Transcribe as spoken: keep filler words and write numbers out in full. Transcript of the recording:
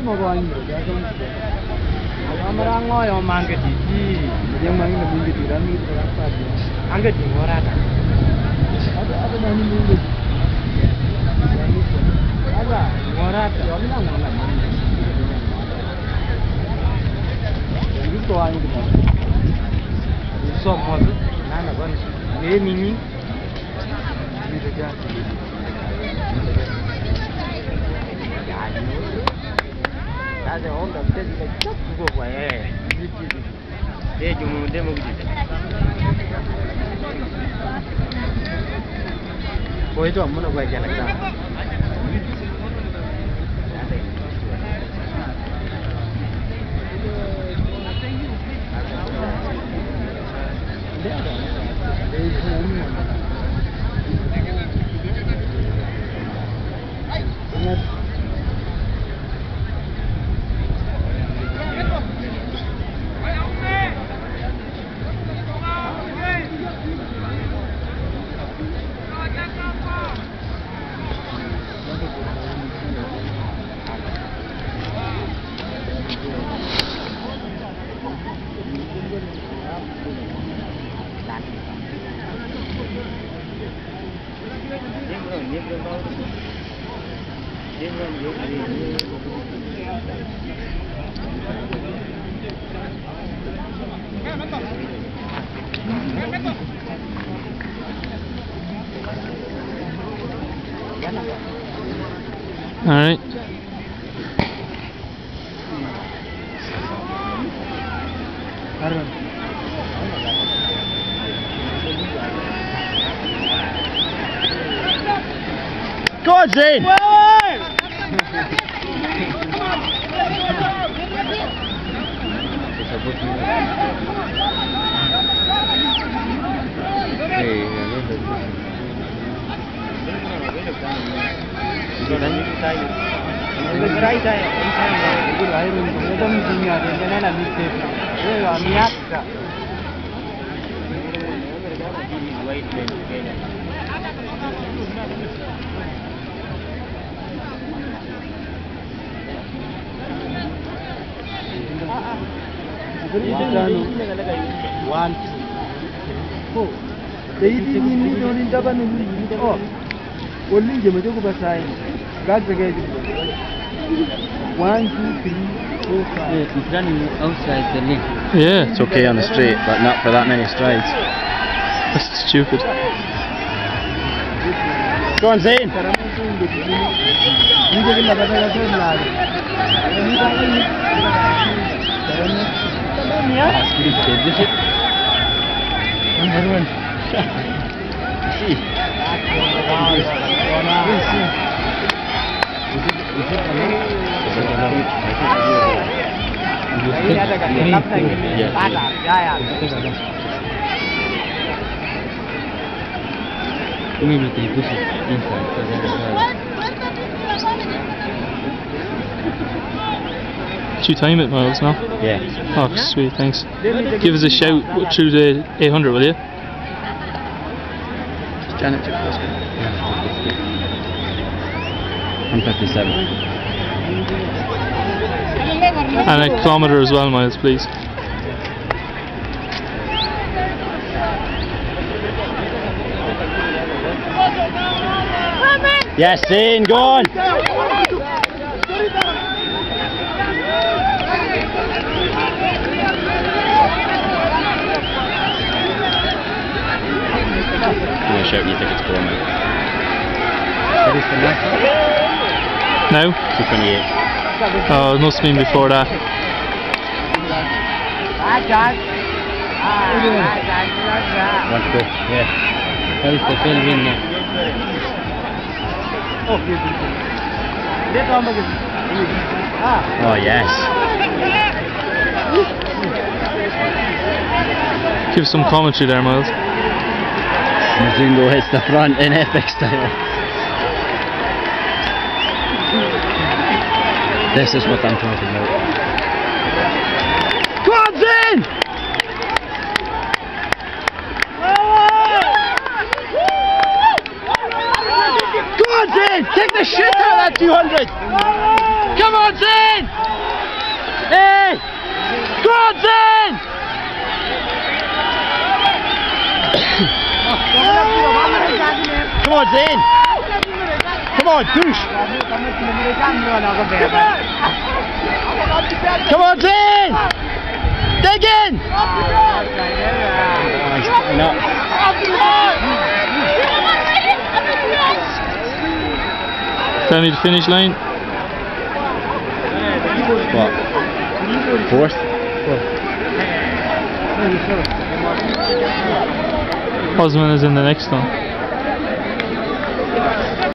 먹어 아니면 아무랑 거요 망개지지 yang main lebih gitu dan itu apa dia angkat di orang ada ada main lebih ada orang ada orang yang mana itu aja gitu semua tuh nana kan ini mini ini saja ada orang dah jadi cak juga boleh dia cuma dia mau gitu. Oh itu amun aku aja nak dah. All right. Go on, Zane! One, two, three. Ini ini dapat ini. Oh, only jam tu aku pasai. Gak jaga itu. One, two, three, four, five. Yeah, he's running outside the lane. Yeah. It's okay on the straight, but not for that many strides. That's stupid. Go on, Zane. Number one. See. Immediately push it inside. So that's Did you time it, Miles, no? Yeah. Oh, sweet, thanks. Give us a shout through the eight hundred, will you? Janet took this one. one fifty-seven. And a kilometre as well, Miles, please. Yes, Zane, go on! Give me a shout when you think it's going out. Now? two twenty-eight. Oh, it must have been before that. Want to go? Yeah. That is the film in there. Oh, yes. Give some commentary there, Miles. Mazungo hits the front in epic style. This is what I'm talking about. Go on, Zane! Go on, Zane! Take the shit out of that two hundred! Come on, Zane! on, Zane! Come on, Zane! Come on, push! Come on, Zane! Dig in! No. Tell me the finish line. What? Fourth? Osman is in the next one.